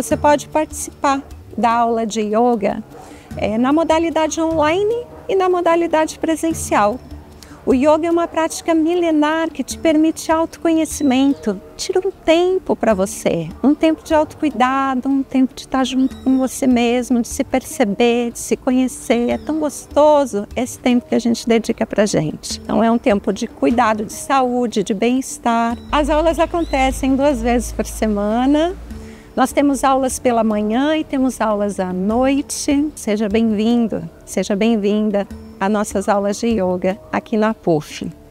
você pode participar da aula de yoga na modalidade online e na modalidade presencial. O yoga é uma prática milenar que te permite autoconhecimento. Tira um tempo para você, um tempo de autocuidado, um tempo de estar junto com você mesmo, de se perceber, de se conhecer. É tão gostoso esse tempo que a gente dedica para a gente. Então é um tempo de cuidado, de saúde, de bem-estar. As aulas acontecem 2 vezes por semana. Nós temos aulas pela manhã e temos aulas à noite. Seja bem-vindo, seja bem-vinda às nossas aulas de yoga aqui na PUF.